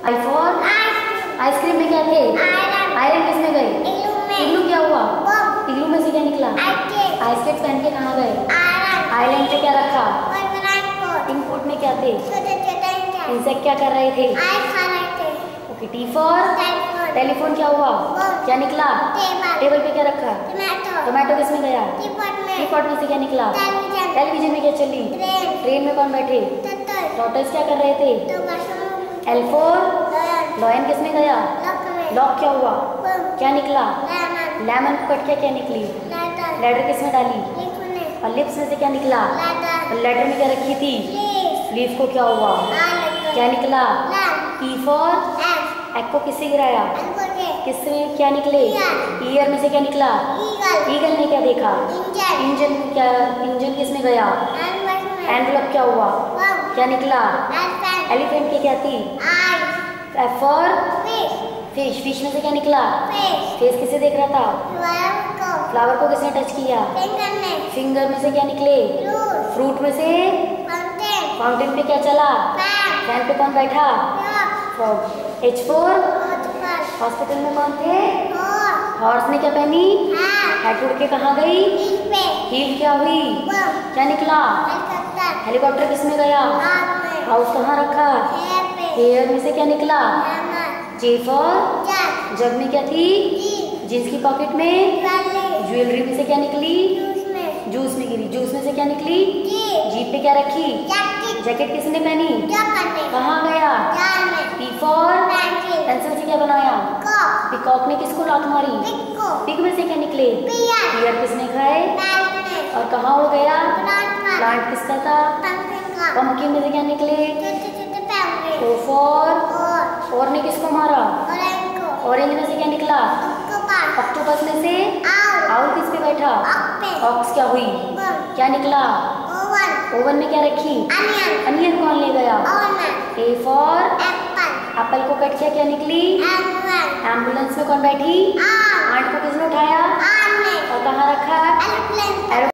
I for ice cream में क्या थे? आयरन किसमें गए? इग्लू क्या हुआ? इग्लू में से क्या निकला? आइसकेट पहन के कहाँ गए? आइलैंड पे क्या रखा? इनपुट में क्या थे? इंसेक्ट क्या कर रहे थे? ओके, टी फॉर टेलीफोन क्या हुआ? क्या निकला? टेबल पे क्या रखा? टोमेटो किसमें गया? टी पॉट में से क्या निकला? टेलीविजन में क्या चली? ट्रेन में कौन बैठे? टॉर्टोइज क्या कर रहे थे? एल फॉर लॉयन किसमें गया? लॉक क्या हुआ? क्या निकला? लेमन को कट क्या निकली? लेटर किसमें डाली? और लिप्स में से क्या निकला? और लेटर में क्या रखी थी? लीफ को क्या हुआ? क्या निकला? ई फॉर एग को किससे गिराया? किससे क्या निकले? ईयर में से क्या निकला? ईगल ने क्या देखा? इंजन किसमें गया? एनवलप क्या हुआ? क्या निकला? एलिफेंट की क्या थी? एफ फॉर फिश में से क्या निकला? फेस किसे देख रहा था? फ्लावर को किसने टच किया? फिंगर में से क्या निकले? फ्रूट में से फाउंटेन पे क्या चला? फैन पे कौन बैठा? फ्रॉग। एच फॉर हॉस्पिटल में कौन थे? हॉर्स ने क्या पहनी? हैट उड़ के कहाँ गई? हील क्या हुई? क्या निकला? हेलीकॉप्टर किसमें गया? हाउस कहाँ रखा? हेयर में से क्या निकला? जे फॉर जग में क्या थी? जींस की पॉकेट में ज्वेलरी में से क्या निकली? जूस में गिरी। जूस में से क्या निकली? जीप पे क्या रखी? जैकेट किसने पहनी? कहाँ गया? पी फॉर पेंसिल से क्या बनाया? पिकॉक ने किसको लात मारी? पिग में से क्या निकले? पियर किसने खाए? और कहाँ उड़ गया? प्लांट किसका था? पंपकिन में से क्या निकले? ओ फॉर और ने किसको मारा? ऑरेंज में से क्या निकला? ऑक्टोपस में से आउल किस पे बैठा? ऑक्स क्या हुई? क्या निकला? ओवन में क्या रखी? अनियन कौन ले गया? ए फॉर एप्पल को कट किया, क्या निकली? एम्बुलेंस में कौन बैठी? आंट को किसने उठाया और कहाँ रखा? एरोप्लेन